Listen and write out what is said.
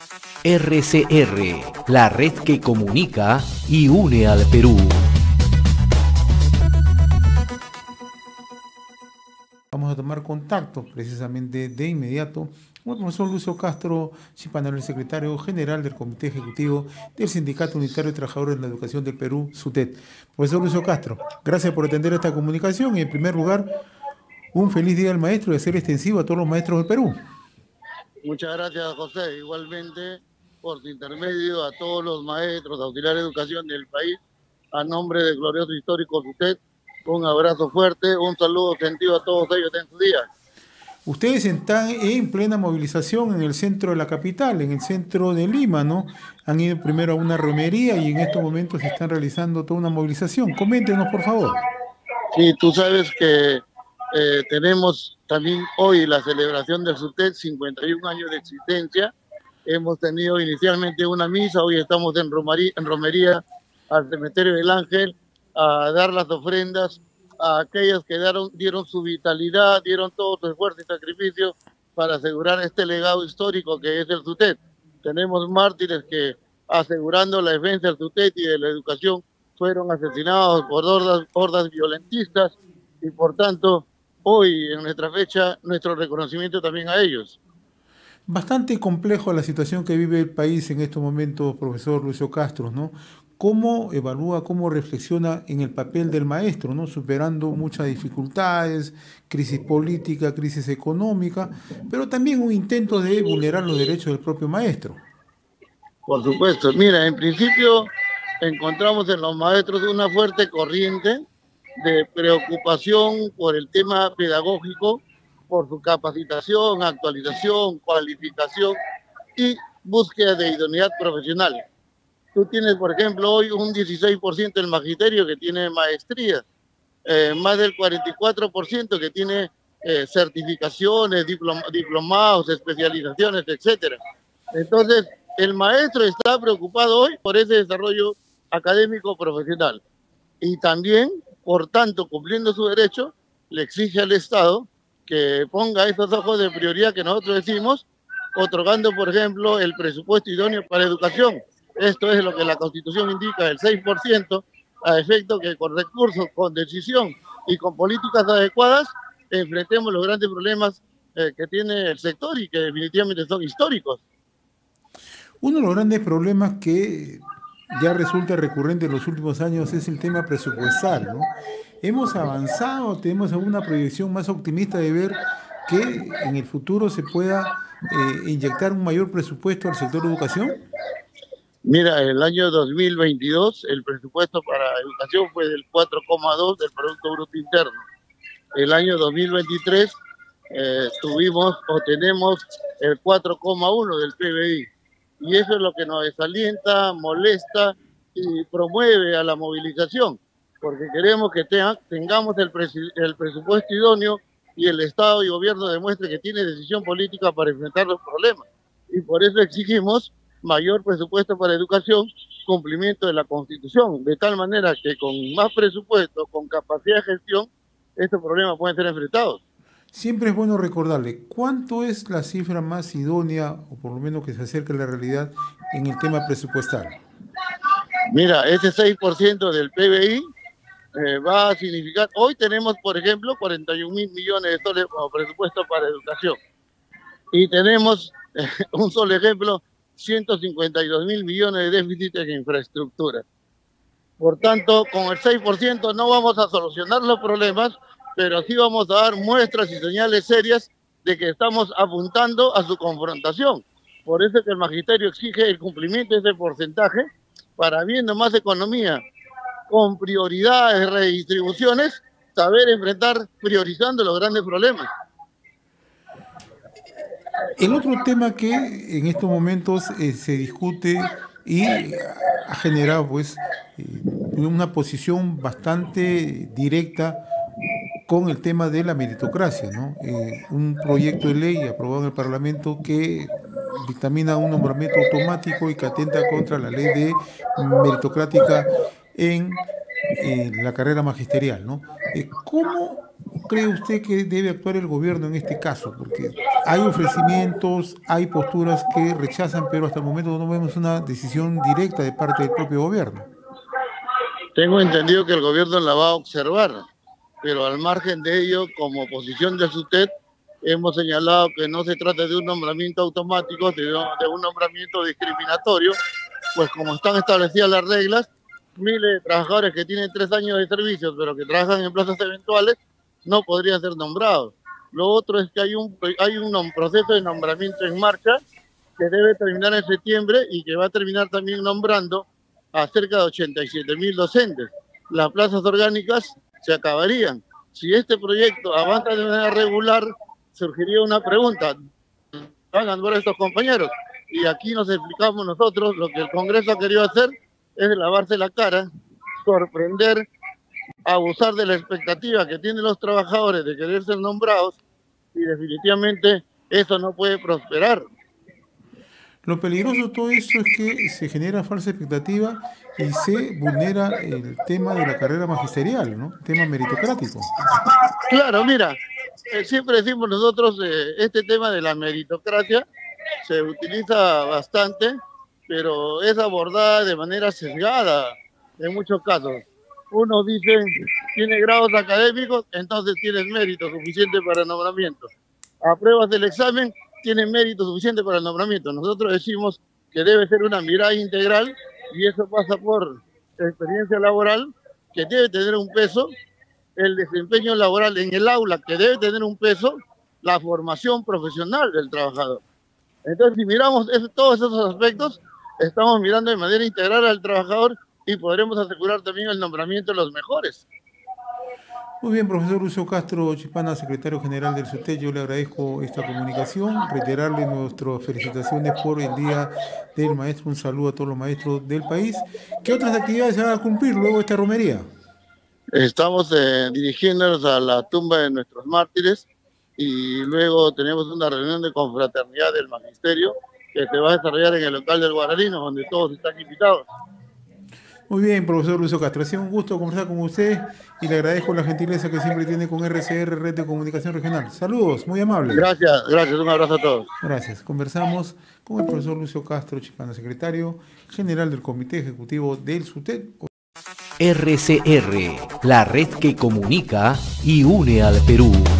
RCR, la red que comunica y une al Perú. Vamos a tomar contacto precisamente de inmediato con el profesor Lucio Castro Chipanalo, el secretario general del Comité Ejecutivo del Sindicato Unitario de Trabajadores de la Educación del Perú, SUTET. Profesor Lucio Castro, gracias por atender esta comunicación y en primer lugar, un feliz Día del Maestro y hacer extensivo a todos los maestros del Perú. Muchas gracias, José. Igualmente, por su intermedio, a todos los maestros, auxiliares de educación del país, a nombre del glorioso histórico SUTET, un abrazo fuerte, un saludo sentido a todos ellos en su día. Ustedes están en plena movilización en el centro de la capital, en el centro de Lima, ¿no? Han ido primero a una romería y en estos momentos se están realizando toda una movilización. Coméntenos, por favor. Sí, tú sabes que tenemos también hoy la celebración del SUTET, 51 años de existencia. Hemos tenido inicialmente una misa, hoy estamos en romería al cementerio del Ángel a dar las ofrendas a aquellos que dieron su vitalidad, dieron todo su esfuerzo y sacrificio para asegurar este legado histórico que es el SUTET. Tenemos mártires que, asegurando la defensa del SUTET y de la educación, fueron asesinados por hordas violentistas y por tanto hoy en nuestra fecha nuestro reconocimiento también a ellos. Bastante complejo la situación que vive el país en estos momentos, profesor Lucio Castro, ¿no? ¿Cómo evalúa, cómo reflexiona en el papel del maestro, ¿no? Superando muchas dificultades, crisis política, crisis económica, pero también un intento de vulnerar los derechos del propio maestro? Por supuesto. Mira, en principio encontramos en los maestros una fuerte corriente de preocupación por el tema pedagógico, por su capacitación, actualización, cualificación y búsqueda de idoneidad profesional. Tú tienes, por ejemplo, hoy un 16% del magisterio que tiene maestría, más del 44% que tiene certificaciones, diplomados, especializaciones, etcétera. Entonces, el maestro está preocupado hoy por ese desarrollo académico profesional. Y también, por tanto, cumpliendo su derecho, le exige al Estado que ponga esos ojos de prioridad que nosotros decimos, otorgando, por ejemplo, el presupuesto idóneo para educación. Esto es lo que la Constitución indica, el 6%, a efecto que con recursos, con decisión y con políticas adecuadas enfrentemos los grandes problemas que tiene el sector y que definitivamente son históricos. Uno de los grandes problemas que ya resulta recurrente en los últimos años es el tema presupuestal, ¿no? ¿Hemos avanzado? ¿Tenemos alguna proyección más optimista de ver que en el futuro se pueda inyectar un mayor presupuesto al sector de educación? Mira, el año 2022 el presupuesto para educación fue del 4,2 del Producto Bruto Interno. El año 2023 tenemos el 4,1 del PBI. Y eso es lo que nos desalienta, molesta y promueve a la movilización, porque queremos que tengamos el presupuesto idóneo y el Estado y gobierno demuestre que tiene decisión política para enfrentar los problemas. Y por eso exigimos mayor presupuesto para educación, cumplimiento de la Constitución, de tal manera que con más presupuesto, con capacidad de gestión, estos problemas pueden ser enfrentados. Siempre es bueno recordarle cuánto es la cifra más idónea, o por lo menos que se acerque a la realidad, en el tema presupuestal. Mira, ese 6% del PBI va a significar, hoy tenemos, por ejemplo, 41.000 millones de soles como presupuesto para educación. Y tenemos, un solo ejemplo, 152.000 millones de déficit en infraestructura. Por tanto, con el 6% no vamos a solucionar los problemas, pero sí vamos a dar muestras y señales serias de que estamos apuntando a su confrontación. Por eso es que el magisterio exige el cumplimiento de ese porcentaje para, viendo más economía, con prioridades, redistribuciones, saber enfrentar priorizando los grandes problemas. El otro tema que en estos momentos se discute y ha generado pues una posición bastante directa con el tema de la meritocracia, ¿no? Un proyecto de ley aprobado en el Parlamento que dictamina un nombramiento automático y que atenta contra la ley de meritocrática en la carrera magisterial, ¿no? ¿Cómo cree usted que debe actuar el gobierno en este caso? Porque hay ofrecimientos, hay posturas que rechazan, pero hasta el momento no vemos una decisión directa de parte del propio gobierno. Tengo entendido que el gobierno la va a observar, pero al margen de ello, como oposición del SUTEP, hemos señalado que no se trata de un nombramiento automático, sino de un nombramiento discriminatorio, pues como están establecidas las reglas, miles de trabajadores que tienen 3 años de servicios, pero que trabajan en plazas eventuales, no podrían ser nombrados. Lo otro es que hay un proceso de nombramiento en marcha que debe terminar en septiembre y que va a terminar también nombrando a cerca de 87.000 docentes. Las plazas orgánicas se acabarían. Si este proyecto avanza de manera regular, surgiría una pregunta: ¿van a nombrar a estos compañeros? Y aquí nos explicamos nosotros, lo que el Congreso ha querido hacer es lavarse la cara, sorprender, abusar de la expectativa que tienen los trabajadores de querer ser nombrados, y definitivamente eso no puede prosperar. Lo peligroso de todo esto es que se genera falsa expectativa y se vulnera el tema de la carrera magisterial, ¿no? El tema meritocrático. Claro, mira, siempre decimos nosotros, este tema de la meritocracia se utiliza bastante, pero es abordada de manera sesgada en muchos casos. Uno dice, tiene grados académicos, entonces tienes mérito suficiente para el nombramiento. Apruebas el examen, tienes mérito suficiente para el nombramiento. Nosotros decimos que debe ser una mirada integral y eso pasa por experiencia laboral, que debe tener un peso, el desempeño laboral en el aula, que debe tener un peso, la formación profesional del trabajador. Entonces, si miramos todos esos aspectos, estamos mirando de manera integral al trabajador y podremos asegurar también el nombramiento de los mejores. Muy bien, profesor Lucio Castro Chipana, secretario general del SUTEP, yo le agradezco esta comunicación, reiterarle nuestras felicitaciones por el Día del Maestro, un saludo a todos los maestros del país. ¿Qué otras actividades se van a cumplir luego de esta romería? Estamos dirigiéndonos a la tumba de nuestros mártires y luego tenemos una reunión de confraternidad del magisterio que se va a desarrollar en el local del Guararino, donde todos están invitados. Muy bien, profesor Lucio Castro, ha sido un gusto conversar con usted y le agradezco la gentileza que siempre tiene con RCR, Red de Comunicación Regional. Saludos, muy amable. Gracias, un abrazo a todos. Gracias. Conversamos con el profesor Lucio Castro Chipana, secretario general del Comité Ejecutivo del SUTEP. RCR, la red que comunica y une al Perú.